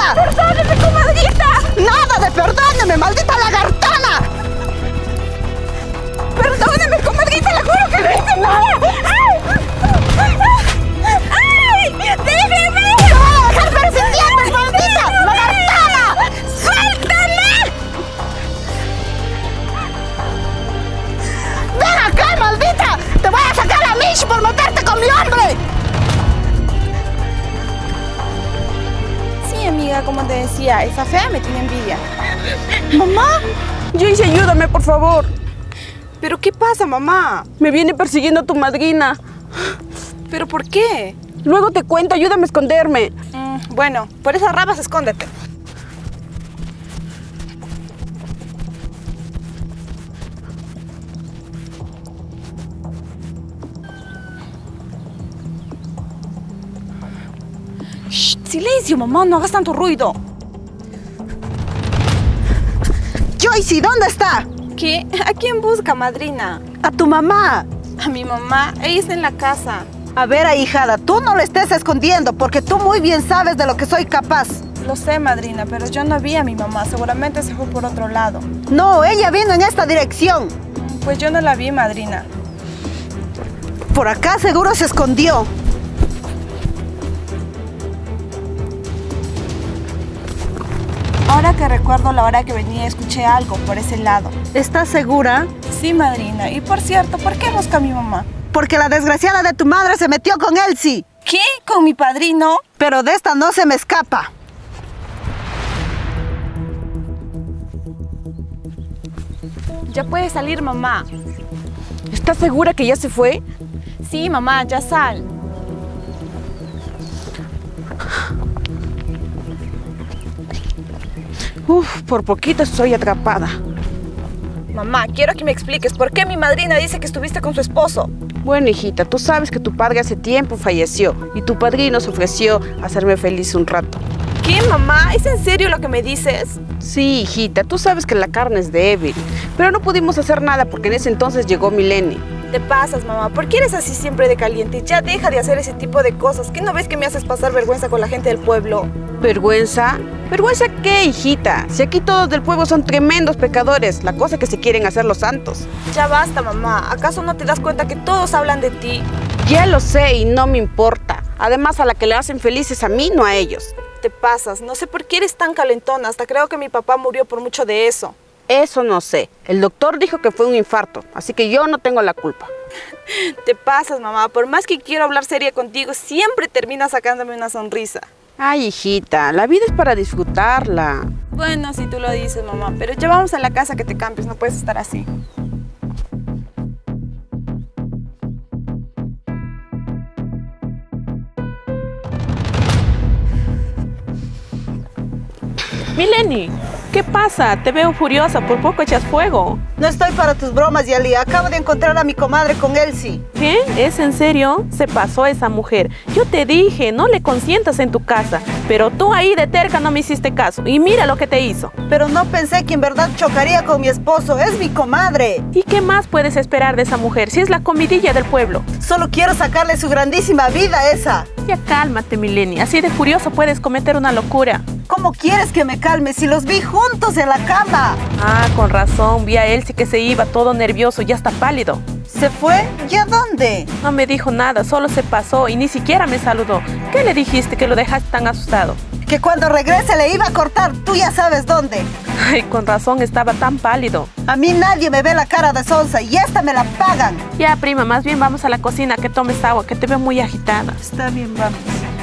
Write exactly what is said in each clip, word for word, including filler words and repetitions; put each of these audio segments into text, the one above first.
maldita! ¡Perdóneme, comadrita! ¡Nada de perdóneme, maldita lagartona! ¡Perdóneme, comadrita! ¡Le juro que no hice nada! ¡Ay! ¡Ay! ¡Déjeme! ¡Te voy a dejar ver sin dientes, maldita lagartona! ¡Suéltame! ¡Ven acá, maldita! ¡Te voy a sacar a Mish por meterte con mi hombre! Sí, amiga, como te decía, esa fea me tiene envidia. ¡Mamá! Joyce, ayúdame, por favor. ¿Pero qué pasa, mamá? Me viene persiguiendo tu madrina. ¿Pero por qué? Luego te cuento, ayúdame a esconderme. Mm, bueno, por esas ramas escóndete. Shh, silencio, mamá, no hagas tanto ruido. Joyce, ¿dónde está? ¿Qué? ¿A quién busca, madrina? A tu mamá. A mi mamá, ella está en la casa. A ver, ahijada, tú no le estés escondiendo porque tú muy bien sabes de lo que soy capaz. Lo sé, madrina, pero yo no vi a mi mamá. Seguramente se fue por otro lado. No, ella vino en esta dirección. Pues yo no la vi, madrina. Por acá seguro se escondió. Ahora que recuerdo la hora que venía, escuché algo por ese lado. ¿Estás segura? Sí, madrina. Y por cierto, ¿por qué busca a mi mamá? Porque la desgraciada de tu madre se metió con Elsie. ¿Qué? ¿Con mi padrino? Pero de esta no se me escapa. Ya puede salir, mamá. ¿Estás segura que ya se fue? Sí, mamá, ya sal. Uf, por poquito estoy atrapada. Mamá, quiero que me expliques por qué mi madrina dice que estuviste con su esposo. Bueno, hijita, tú sabes que tu padre hace tiempo falleció y tu padrino se ofreció a hacerme feliz un rato. ¿Qué, mamá? ¿Es en serio lo que me dices? Sí, hijita, tú sabes que la carne es débil, pero no pudimos hacer nada porque en ese entonces llegó Mileni. Te pasas, mamá. ¿Por qué eres así siempre de caliente? Ya deja de hacer ese tipo de cosas. ¿Qué no ves que me haces pasar vergüenza con la gente del pueblo? ¿Vergüenza? ¿Vergüenza qué, hijita? Si aquí todos del pueblo son tremendos pecadores, la cosa que se quieren hacer los santos. Ya basta, mamá. ¿Acaso no te das cuenta que todos hablan de ti? Ya lo sé y no me importa. Además, a la que le hacen felices a mí, no a ellos. Te pasas. No sé por qué eres tan calentona. Hasta creo que mi papá murió por mucho de eso. Eso no sé. El doctor dijo que fue un infarto, así que yo no tengo la culpa. Te pasas, mamá. Por más que quiero hablar seria contigo, siempre terminas sacándome una sonrisa. Ay, hijita, la vida es para disfrutarla. Bueno, si tú lo dices, mamá. Pero ya vamos a la casa que te cambies. No puedes estar así. Mileni, ¿qué pasa? Te veo furiosa, por poco echas fuego. No estoy para tus bromas, Yali. Acabo de encontrar a mi comadre con Elsie. ¿Qué? ¿Es en serio? Se pasó esa mujer. Yo te dije, no le consientas en tu casa, pero tú ahí de terca no me hiciste caso. Y mira lo que te hizo. Pero no pensé que en verdad chocaría con mi esposo. Es mi comadre. ¿Y qué más puedes esperar de esa mujer si es la comidilla del pueblo? Solo quiero sacarle su grandísima vida esa. Ya cálmate, Mileni. Así de furioso puedes cometer una locura. ¿Cómo quieres que me calme si los vi juntos en la cama? Ah, con razón. Vi a él sí que se iba todo nervioso, ya está pálido. ¿Se fue? ¿Y a dónde? No me dijo nada, solo se pasó y ni siquiera me saludó. ¿Qué le dijiste que lo dejaste tan asustado? Que cuando regrese le iba a cortar, tú ya sabes dónde. Ay, con razón estaba tan pálido. A mí nadie me ve la cara de sonsa y esta me la pagan. Ya, prima, más bien vamos a la cocina, que tomes agua, que te veo muy agitada. Está bien, vamos.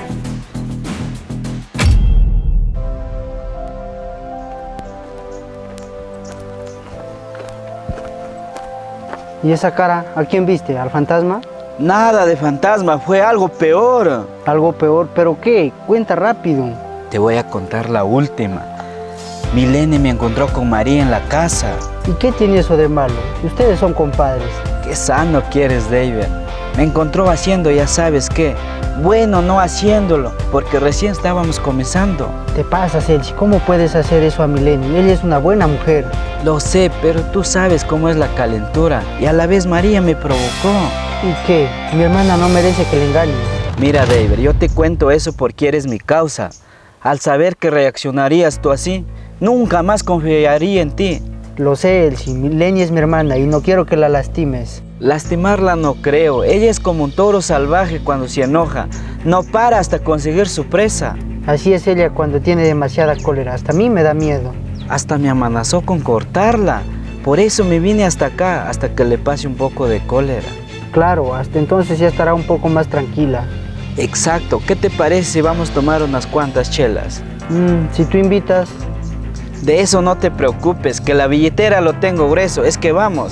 ¿Y esa cara? ¿A quién viste? ¿Al fantasma? Nada de fantasma, fue algo peor. Algo peor, ¿pero qué? Cuenta rápido. Te voy a contar la última. Mileni me encontró con María en la casa. ¿Y qué tiene eso de malo? Ustedes son compadres. Qué sano quieres, David. Me encontró haciendo, ya sabes qué. Bueno, no haciéndolo, porque recién estábamos comenzando. Te pasas, Elsie. ¿Cómo puedes hacer eso a Mileni? Ella es una buena mujer. Lo sé, pero tú sabes cómo es la calentura. Y a la vez María me provocó. ¿Y qué? Mi hermana no merece que le engañes. Mira, David, yo te cuento eso porque eres mi causa. Al saber que reaccionarías tú así, nunca más confiaría en ti. Lo sé, Elsie, Mileni es mi hermana y no quiero que la lastimes. Lastimarla no creo. Ella es como un toro salvaje cuando se enoja. No para hasta conseguir su presa. Así es ella cuando tiene demasiada cólera. Hasta a mí me da miedo. Hasta me amenazó con cortarla. Por eso me vine hasta acá, hasta que le pase un poco de cólera. Claro, hasta entonces ya estará un poco más tranquila. Exacto. ¿Qué te parece si vamos a tomar unas cuantas chelas? Mm, si tú invitas... De eso no te preocupes, que la billetera lo tengo grueso. Es que vamos.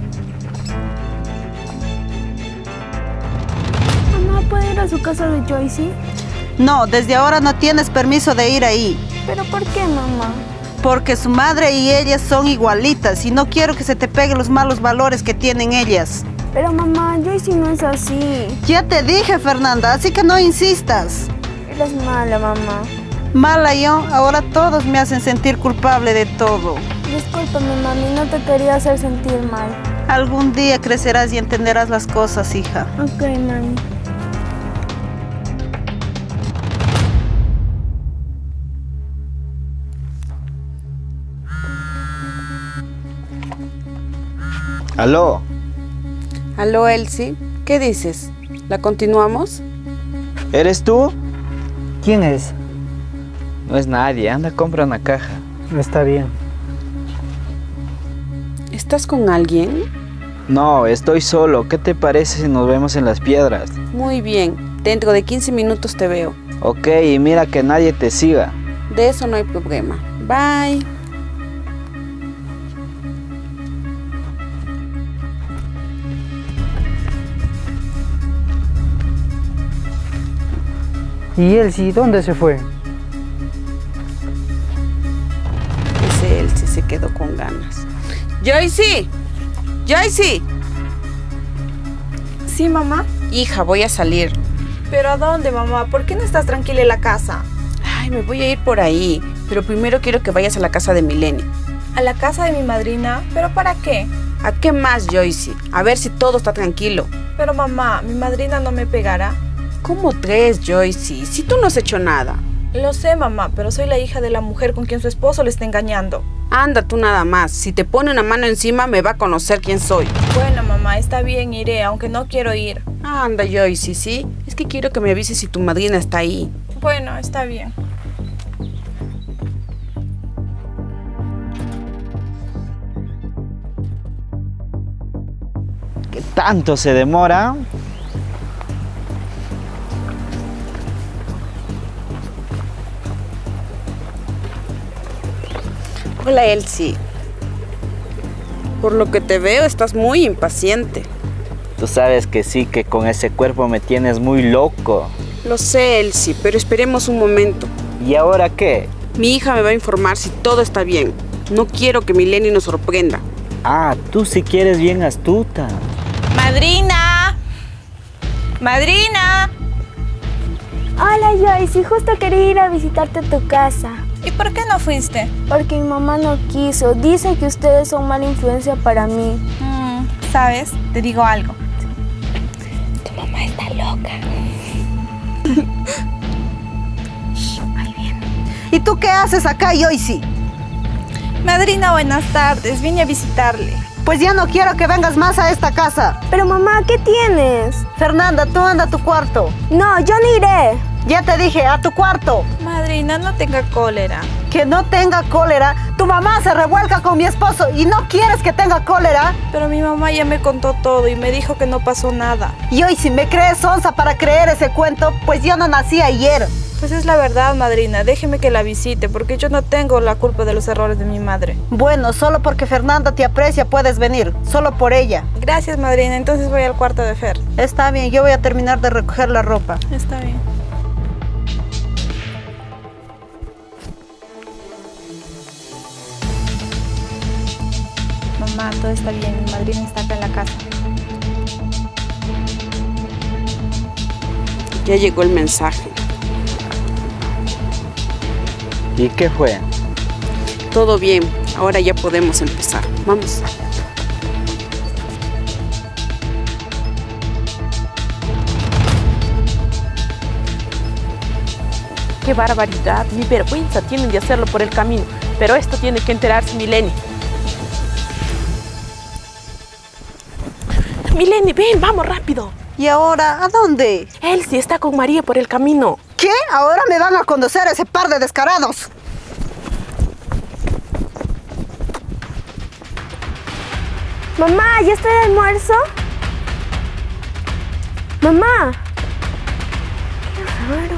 ¿Mamá puede ir a su casa de Joycey? No, desde ahora no tienes permiso de ir ahí. ¿Pero por qué, mamá? Porque su madre y ellas son igualitas y no quiero que se te peguen los malos valores que tienen ellas. Pero mamá, Joycey no es así. Ya te dije, Fernanda, así que no insistas. Eres mala, mamá. Mala yo, ahora todos me hacen sentir culpable de todo. Discúlpame, mami, no te quería hacer sentir mal. Algún día crecerás y entenderás las cosas, hija. Ok, mami. Aló. Aló, Elsie. ¿Qué dices? ¿La continuamos? ¿Eres tú? ¿Quién es? No es nadie. Anda, compra una caja. Está bien. ¿Estás con alguien? No, estoy solo. ¿Qué te parece si nos vemos en las piedras? Muy bien. Dentro de quince minutos te veo. Ok, y mira que nadie te siga. De eso no hay problema. Bye. ¿Y Elsie dónde se fue? Ese Elsie se quedó con ganas. ¡Joycey! ¡Joycey! Sí, mamá. Hija, voy a salir. ¿Pero a dónde, mamá? ¿Por qué no estás tranquila en la casa? Ay, me voy a ir por ahí. Pero primero quiero que vayas a la casa de Mileni. ¿A la casa de mi madrina? ¿Pero para qué? ¿A qué más, Joycey? A ver si todo está tranquilo. Pero mamá, ¿mi madrina no me pegará? ¿Cómo crees, Joycey? Si tú no has hecho nada. Lo sé, mamá, pero soy la hija de la mujer con quien su esposo le está engañando. Anda tú nada más. Si te pone una mano encima, me va a conocer quién soy. Bueno, mamá, está bien, iré, aunque no quiero ir. Anda, Joycey, ¿sí? Es que quiero que me avises si tu madrina está ahí. Bueno, está bien. ¿Qué tanto se demora? Hola, Elsie. Por lo que te veo, estás muy impaciente. Tú sabes que sí, que con ese cuerpo me tienes muy loco. Lo sé, Elsie, pero esperemos un momento. ¿Y ahora qué? Mi hija me va a informar si todo está bien. No quiero que Mileni nos sorprenda. Ah, tú sí que eres bien astuta. ¡Madrina! ¡Madrina! Hola, Joycey, justo quería ir a visitarte a tu casa. ¿Y por qué no fuiste? Porque mi mamá no quiso. Dice que ustedes son mala influencia para mí. Mm, ¿sabes? Te digo algo. Tu mamá está loca. ¿Y tú qué haces acá, Joycey? Madrina, buenas tardes. Vine a visitarle. Pues ya no quiero que vengas más a esta casa. Pero mamá, ¿qué tienes? Fernanda, tú anda a tu cuarto. No, yo no iré. Ya te dije, a tu cuarto. Madrina, no tenga cólera. Que no tenga cólera. Tu mamá se revuelca con mi esposo y no quieres que tenga cólera. Pero mi mamá ya me contó todo y me dijo que no pasó nada. Y hoy si me crees onza para creer ese cuento, pues yo no nací ayer. Pues es la verdad, madrina. Déjeme que la visite porque yo no tengo la culpa de los errores de mi madre. Bueno, solo porque Fernanda te aprecia puedes venir. Solo por ella. Gracias, madrina. Entonces voy al cuarto de Fer. Está bien, yo voy a terminar de recoger la ropa. Está bien. Mamá, todo está bien. Mi madrina está acá en la casa. Ya llegó el mensaje. ¿Y qué fue? Todo bien. Ahora ya podemos empezar. Vamos. qué barbaridad, ni vergüenza tienen de hacerlo por el camino. Pero esto tiene que enterarse Mileni. Mileni, ven, vamos rápido. ¿Y ahora a dónde? Elsie está con María por el camino. ¿Qué? Ahora me van a conducir a ese par de descarados. Mamá, ¿ya está el almuerzo? Mamá. Qué raro.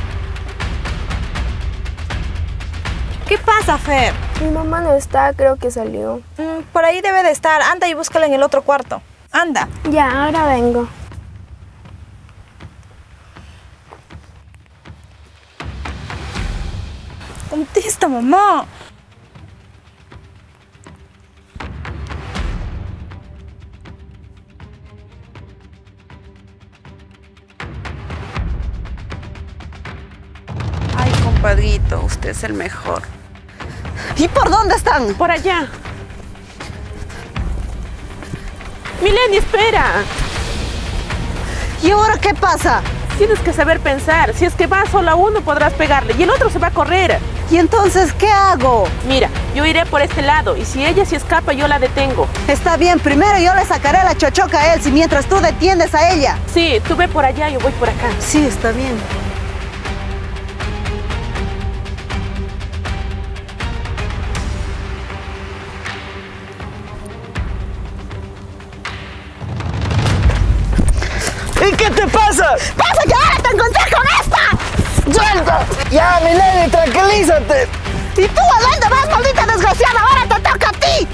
¿Qué pasa, Fer? Mi mamá no está, creo que salió. Mm, por ahí debe de estar. Anda y búscala en el otro cuarto. Anda. Ya, ahora vengo. Contesta, mamá. Ay, compadrito, usted es el mejor. ¿Y por dónde están? Por allá. Mileni, espera. ¿Y ahora qué pasa? Tienes que saber pensar. Si es que va solo a uno podrás pegarle y el otro se va a correr. ¿Y entonces qué hago? Mira, yo iré por este lado y si ella se escapa yo la detengo. Está bien, primero yo le sacaré la chochoca a Elsie mientras tú detienes a ella. Sí, tú ve por allá, yo voy por acá. Sí, está bien. ¿Y qué te pasa? ¡Pasa que ahora te encontré con esta! ¡Suelta! Ya, Mileni, tranquilízate. ¿Y tú a dónde vas, maldita desgraciada? ¡Ahora te toca a ti!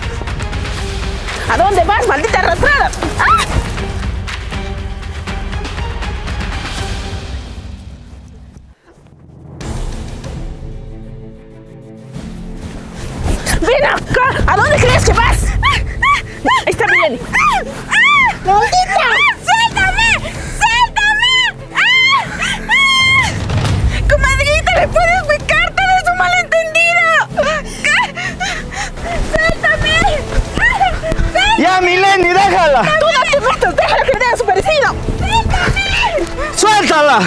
¿A dónde vas, maldita arrastrada? ¡Ah! ¡Ven acá! ¿A dónde crees que vas? Ahí está Mileni. ¡Maldita! ¡Suéltame! ¡Suéltame! ¡Ah! ¡Ah! ¡Comadrita, me puedes explicar todo es un malentendido! ¡Suéltame! ¡Suéltame! Ya, Mileni, déjala. ¡Tú no te metas! ¡Déjala que vea a su parecido! ¡Suéltala!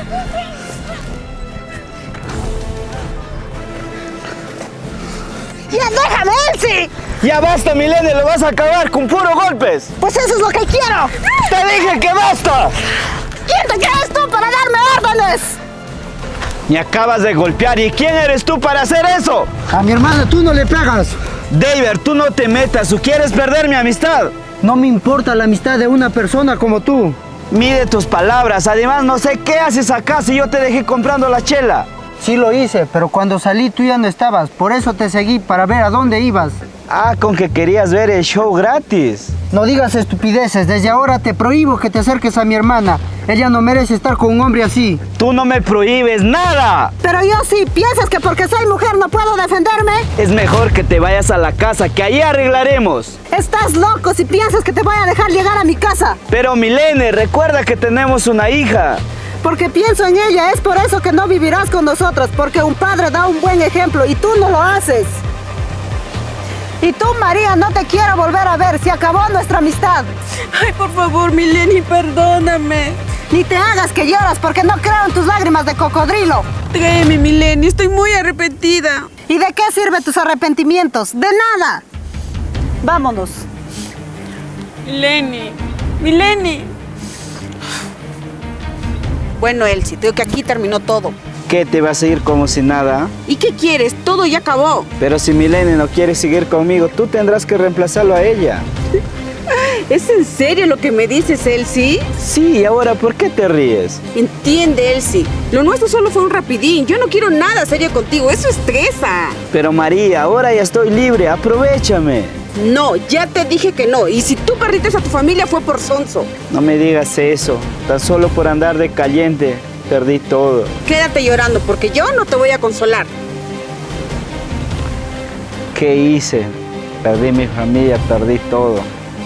¡Ya déjame, Elsie! Ya basta, Mileni, lo vas a acabar con puros golpes. ¡Pues eso es lo que quiero! ¡Te dije que basta! ¿Quién te crees tú para darme órdenes? Me acabas de golpear. ¿Y quién eres tú para hacer eso? A mi hermana tú no le pegas. David, tú no te metas. ¿O quieres perder mi amistad? No me importa la amistad de una persona como tú. Mide tus palabras. Además, no sé qué haces acá si yo te dejé comprando la chela. Sí lo hice, pero cuando salí tú ya no estabas. Por eso te seguí, para ver a dónde ibas. Ah, con que querías ver el show gratis. No digas estupideces. Desde ahora te prohíbo que te acerques a mi hermana. Ella no merece estar con un hombre así. Tú no me prohíbes nada. Pero yo sí. ¿Piensas que porque soy mujer no puedo defenderme? Es mejor que te vayas a la casa, que ahí arreglaremos. Estás loco si piensas que te voy a dejar llegar a mi casa. Pero Milene, recuerda que tenemos una hija. Porque pienso en ella, es por eso que no vivirás con nosotros. Porque un padre da un buen ejemplo y tú no lo haces. Y tú, María, no te quiero volver a ver. Se acabó nuestra amistad. Ay, por favor, Mileni, perdóname. Ni te hagas que lloras porque no creo en tus lágrimas de cocodrilo. Créeme, Mileni, estoy muy arrepentida. ¿Y de qué sirven tus arrepentimientos? ¡De nada! Vámonos. Mileni, Mileni. Bueno, Elsie, creo que aquí terminó todo. ¿Qué, te vas a ir como si nada? ¿Y qué quieres? Todo ya acabó. Pero si Milene no quiere seguir conmigo, tú tendrás que reemplazarlo a ella. ¿Es en serio lo que me dices, Elsie? Sí, ¿y ahora por qué te ríes? Entiende, Elsie. Lo nuestro solo fue un rapidín. Yo no quiero nada serio contigo. Eso estresa. Pero María, ahora ya estoy libre. Aprovechame. No, ya te dije que no. Y si tú perdiste a tu familia fue por sonso. No me digas eso. Tan solo por andar de caliente, perdí todo. Quédate llorando porque yo no te voy a consolar. ¿Qué hice? Perdí mi familia, perdí todo.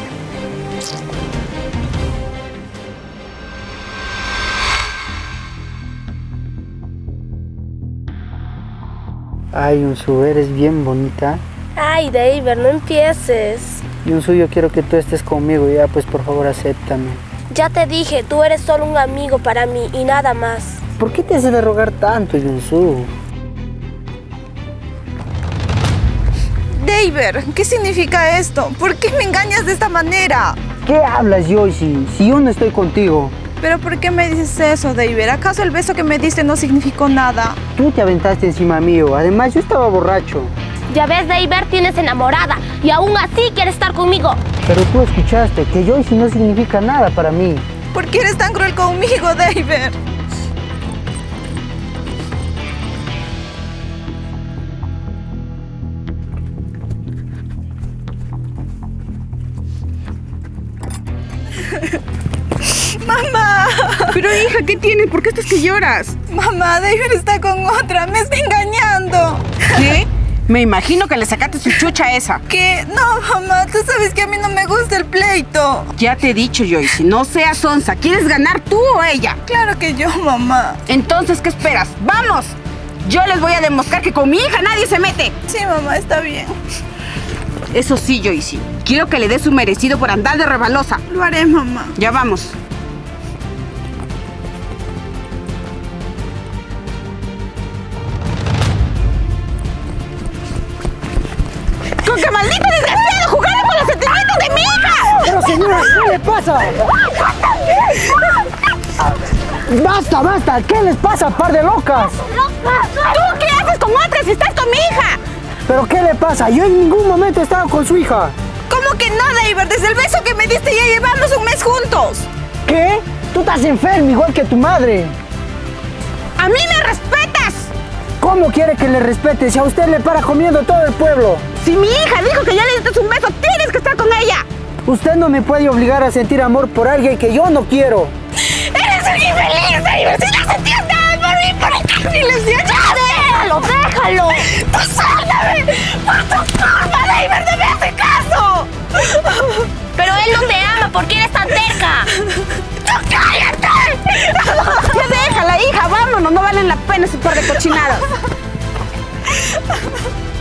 Ay, Unsu, eres bien bonita. Ay, David, no empieces. Unsu, yo quiero que tú estés conmigo. Ya, pues por favor, acéptame. Ya te dije, tú eres solo un amigo para mí y nada más. ¿por qué te haces de rogar tanto, Yunsu? David, ¿qué significa esto? ¿Por qué me engañas de esta manera? ¿Qué hablas, Joyce? Si yo no estoy contigo. ¿Pero por qué me dices eso, David? ¿Acaso el beso que me diste no significó nada? Tú te aventaste encima mío. Además, yo estaba borracho. Ya ves, David, tienes enamorada y aún así quiere estar conmigo. Pero tú escuchaste que Joyce no significa nada para mí. ¿Por qué eres tan cruel conmigo, David? ¡Mamá! Pero hija, ¿qué tienes? ¿Por qué estás que lloras? Mamá, David está con otra, me está engañando. ¿Qué? Me imagino que le sacaste su chucha a esa. ¿Qué? No, mamá, tú sabes que a mí no me gusta el pleito. Ya te he dicho, Joyce, no seas onza. ¿Quieres ganar tú o ella? Claro que yo, mamá. Entonces, ¿qué esperas? ¡Vamos! Yo les voy a demostrar que con mi hija nadie se mete. Sí, mamá, está bien. Eso sí, Joyce, quiero que le des su merecido por andar de rebalosa. Lo haré, mamá. Ya vamos. ¡Con qué maldito desgraciado jugaron con los sentimientos de mi hija! Pero señora, ¿qué le pasa? ¡Basta, basta! ¿Qué les pasa, par de locas? ¿Tú qué haces con otras si estás con mi hija? ¿Pero qué le pasa? Yo en ningún momento he estado con su hija. ¿Cómo que no, David? Desde el beso que me diste ya llevamos un mes juntos. ¿Qué? Tú estás enfermo igual que tu madre. ¡A mí me respetas! ¿Cómo quiere que le respete si a usted le para comiendo todo el pueblo? Si mi hija dijo que ya le diste un beso, tienes que estar con ella. Usted no me puede obligar a sentir amor por alguien que yo no quiero. ¡Eres un infeliz, David! ¡Si no sentías nada por mí, por acá ni les dio nada! ¡Déjalo, déjalo! ¡Tú suéltame! ¡Por tu culpa, David! ¡No me hace caso! Pero él no te ama, ¿por qué eres tan terca? ¡Tú cállate! Ya déjala, hija, vámonos, no valen la pena ese par de cochinadas.